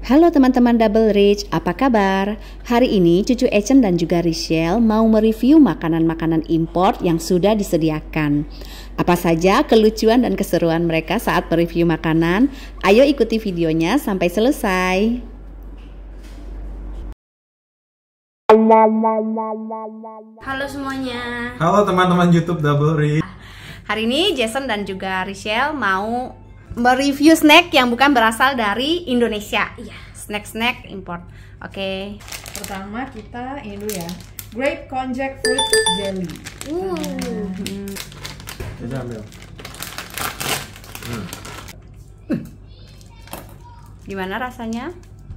Halo teman-teman Double Rich, apa kabar? Hari ini Cucu Ecen dan juga Richelle mau mereview makanan-makanan import yang sudah disediakan. Apa saja kelucuan dan keseruan mereka saat mereview makanan? Ayo ikuti videonya sampai selesai. Halo semuanya. Halo teman-teman YouTube Double Rich. Hari ini Jason dan juga Richelle mau mereview snack yang bukan berasal dari Indonesia. Iya. Snack-snack import. Oke. Pertama kita ini dulu ya, grape konjac fruit jelly. Jadi ambil. Gimana rasanya?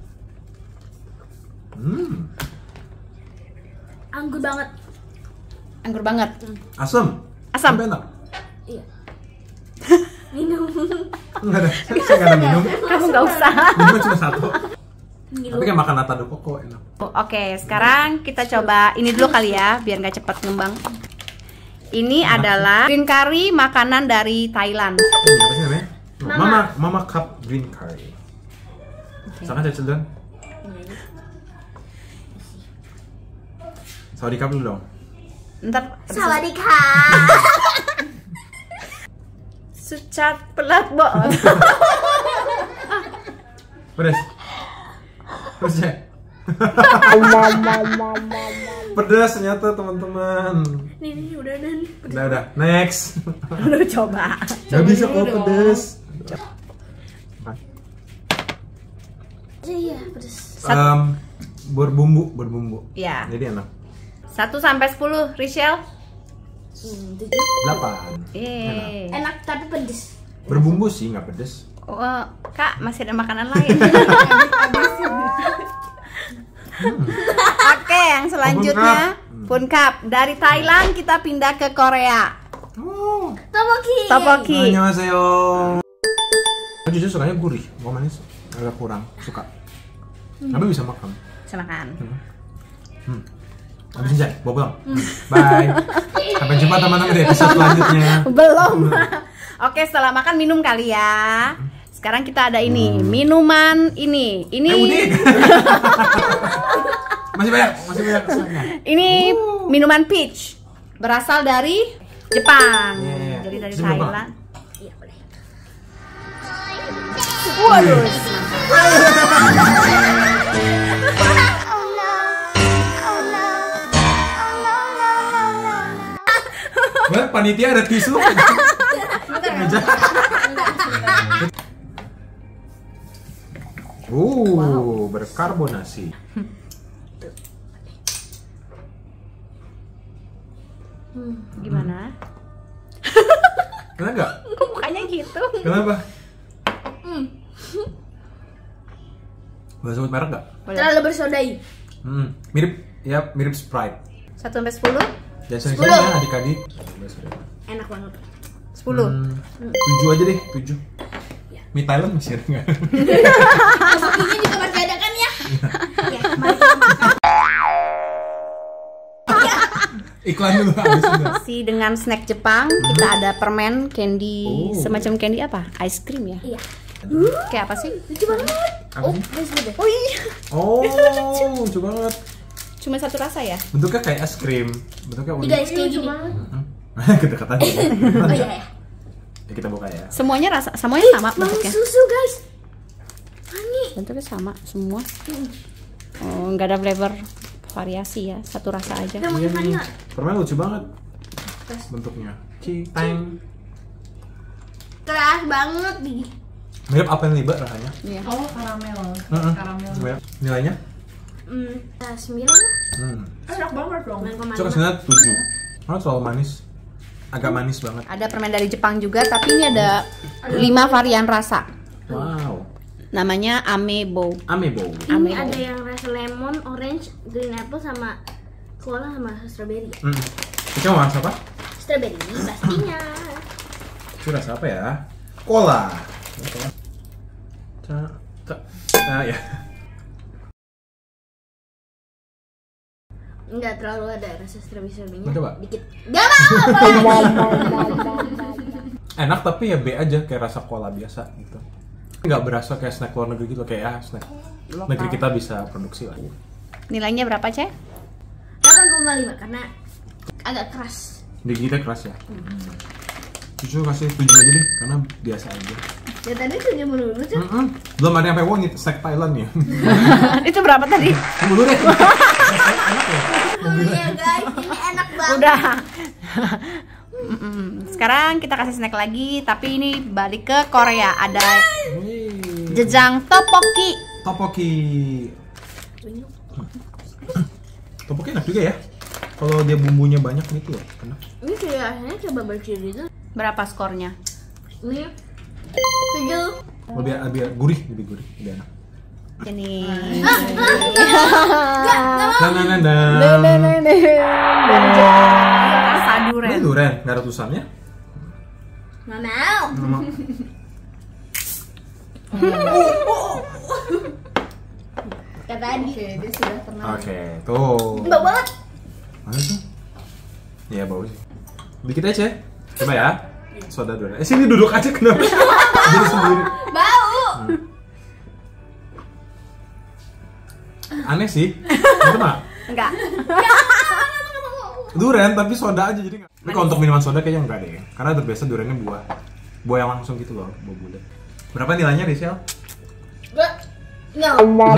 Anggur banget. Anggur banget. Asam. Asam. Enak. Iya. Minum. Enggak ada. Saya nggak ada minum. Kamu nggak usah. Minum cuma satu. Tapi kayak makan nata de coco enak. Oke, sekarang kita coba ini dulu kali ya, biar nggak cepat ngembang. Ini adalah green curry, makanan dari Thailand. Ini apa sih namanya? Mama cup green curry. Sangat ya children. Sawadee dulu dong. Ntar Sawadika. Sucat pelat bo. Pedas. Pedas ya? Pedas ternyata teman-teman. Nih udah dan. Udah. Next. Lu coba. Gak bisa kalau pedas. Iya, pedes. Berbumbu. Ya. Jadi enak. 1 sampai 10, Richelle. 7. 8. Enak tapi pedes. Berbumbu sih, nggak pedes. Oh, Kak, masih ada makanan lain. Oke, yang selanjutnya Pun Cup. Dari Thailand kita pindah ke Korea. Oh. Tteokbokki. Annyeonghaseyo. Jujur sukanya gurih, mau manis agak kurang suka. Tapi bisa makan. Bisa makan. Habisin Jay, bawa pulang. Bye. Sampai jumpa teman-teman di episode selanjutnya. Belum. Oke, setelah makan minum kali ya. Sekarang kita ada ini, minuman ini. Ini unik. Masih banyak. Ini minuman peach. Berasal dari Jepang. Yeah. Jadi dari Coba, Thailand. Iya, boleh. Waduh. Wah, panitia ada tisu. Meja. Berkarbonasi. Gimana? Enak nggak? Kok mukanya gitu? Kenapa? Boleh sebut merek nggak? Terlalu bersodai. Mirip Sprite. 1 sampai 10? Dan sering-sering adik-adik. Enak banget. 10. 7 aja deh, 7. Mie Thailand masih ada nggak? Tteokbokkinya juga masih ada kan ya? Ya, mari kita makan. Iklan dulu habis udah. Si dengan snack Jepang kita ada permen candy, semacam candy apa? Ice cream ya? Iya. Kayak apa sih? Lucu banget. Apa sih? Guys, udah. Oh iya. Oh, lucu banget. Cuma satu rasa ya? Bentuknya kayak es krim. Bentuknya unik. 3 es kayak gini. Kedekatan. Oh iya ya. Ya, kita buka ya. Semuanya sama Mau bentuknya. susu, guys. Ani. Bentuknya sama semua. Oh, nggak ada flavor variasi ya, satu rasa aja. Kita mau Iya makan nih. nggak? Permen lucu banget. Bentuknya. Citeng. Keras banget nih. Mirip apel liba rasanya. Iya. Oh, karamel. Karamel. Nilainya? 9 lah. Enak banget dong. 9,5. Coba sebenarnya 7. Karena terlalu manis. Agak manis banget. Ada permen dari Jepang juga, tapi ini ada 5 varian rasa. Wow. Namanya Amebo. Amebo. Ini ada yang rasa lemon, orange, green apple sama cola sama strawberry. Kita mau rasa apa? Strawberry pastinya. Itu rasa apa ya? Cola. Ya. Enggak terlalu ada rasa strawberry-nya. Mau coba? Dikit. Gak mau. Enak tapi ya B aja, kayak rasa cola biasa gitu. Nggak berasa kayak snack luar negeri gitu, kayak snack negeri kita bisa produksi lah. Nilainya berapa, Cek? 8,5 karena agak keras. Digigitnya keras ya. Cucu kasih 7 aja deh, karena biasa aja. Ya tadi 7 melulu tuh. Belum ada yang sampai wong snack Thailand ya. Itu berapa tadi? Dulu deh. Oh iya guys, ini enak banget. Udah. Sekarang kita kasih snack lagi, tapi ini balik ke Korea. Ada jejang tteokbokki. Tteokbokki. Tteokbokki enak juga ya. Kalau dia bumbunya banyak gitu ya. Enak. Ini kayak rasanya coba berciri itu. Berapa skornya? Ini 7. Lebih gurih, lebih enak. Ini. Rasa durian. Ini durian, nggak ada tulisannya. Nggak mau. Kayak tadi. Oke, dia sudah tenang. Oke, tuh. Bau banget. Mana tuh? Iya bau sih. Dikit aja. Coba ya. Soda durian. Sini duduk aja kenapa? Jadi sendiri. Bau. Aneh sih. Itu mah Enggak. durian tapi soda aja jadi nggak. Tapi kalau untuk minuman soda kayaknya enggak deh. Karena terbiasa duriannya buah yang langsung gitu loh, buah bulat. Berapa nilainya, Rachel? No.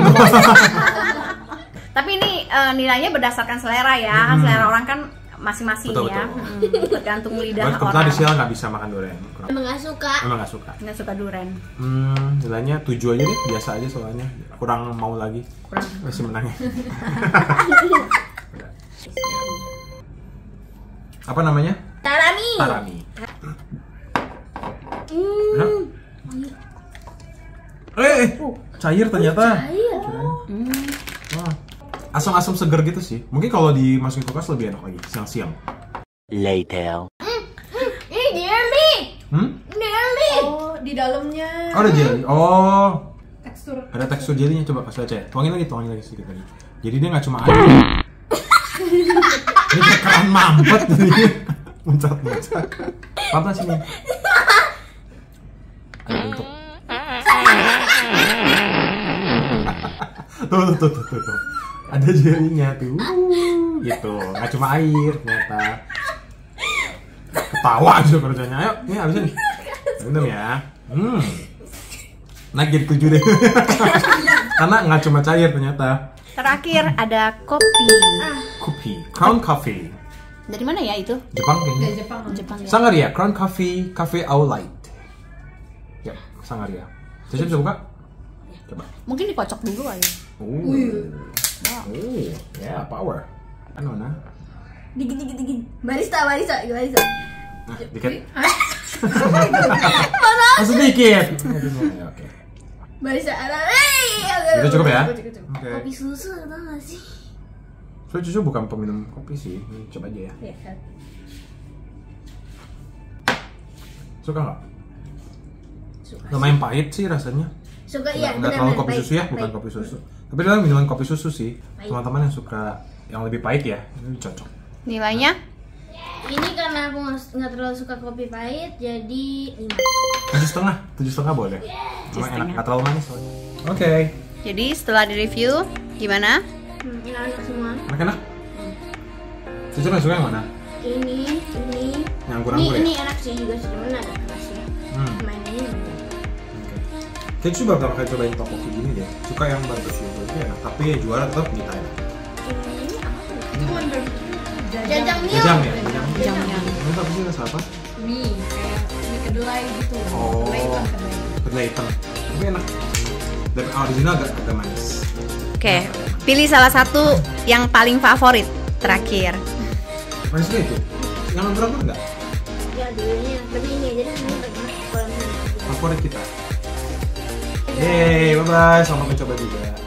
Tapi ini nilainya berdasarkan selera ya. Selera orang kan masing-masing Betul, ya. betul. Tergantung lidah Kebetulan orang. Rachel nggak bisa makan durian. Emang nggak suka. Emang nggak suka. Nggak suka durian. Nilainya 7 aja deh, biasa aja soalnya. Kurang mau lagi. Kurang. Masih menang ya. Apa namanya? Tarami. Tarami. Enak? Cair ternyata. Ayo. Wah. Asam-asam seger gitu sih. Mungkin kalau dimasukin kulkas lebih enak lagi siang-siang. Later. Ini jelly. Jelly. Oh, di dalamnya. Oh, ada jelly. Oh, Tekstur. ada tekstur jelinya. Coba kasih aja. Tuangin lagi sedikit lagi. Jadi dia nggak cuma air. Ini kayak keran mampet. Muncat-muncat. Panas ini. Ada bentuk. Tuh. Ada jelinya tuh. Gitu. Nggak cuma air ternyata. Ketawa aja kerjanya. Ayo, ini habisin nih. Minum ya. Naik jadi 7 deh. Karena nggak cuma cair ternyata. Terakhir ada kopi. Kopi, Crown Coffee. Dari mana ya itu? Jepang Dari kayaknya. Jepang. Jepang ya. Sangaria, Crown Coffee, Cafe Au Light. Ya, Sangaria. Caca bisa buka? Coba. Mungkin dikocok dulu aja. Ya, power. Anu mana? Dikit. Barista. Nah, dikit. Masih dikit. Ya, oke. Barista. Itu cukup ya? Cukup. Oke. Kopi susu tau gak sih? So, Cucu bukan peminum kopi sih. Coba aja ya. Suka nggak? Suka. Lumayan pahit sih rasanya. Suka iya. Nggak terlalu kopi susu ya, bukan kopi susu. Tapi dia minuman kopi susu sih. Pahit. Teman-teman yang suka yang lebih pahit ya, ini cocok. Nilainya? Ini karena aku nggak terlalu suka kopi pahit, jadi 5. 7,5 boleh. Emang enak, nggak terlalu manis soalnya. Oke. Jadi setelah direview gimana? Enak semua. Enak. Cucu nggak suka yang mana? Ini. Yang anggur-anggur ya? Ini enak sih juga sih, cuman agak keras ya. Mainnya. Oke. Kayak Cucu baru pertama kali cobain tteokbokki gini deh. Suka yang barbecue itu enak, tapi juara tetap di Thailand. Ini apa? Itu bukan barbecue. Jajangmyeon. Jajang ya? Jajangmyeon. Ini apa sih rasa apa? Mie, kayak mie kedelai gitu. Oh. Kedelai hitam, kedelai. Kedelai hitam. Tapi enak. Dan original agak manis. Oke, pilih salah satu yang paling favorit terakhir. Manis juga itu. Yang anggur-anggur enggak? Ya dulunya, tapi ini aja deh, ini enak. Favorit kita. Yeay, bye-bye. Selamat mencoba juga.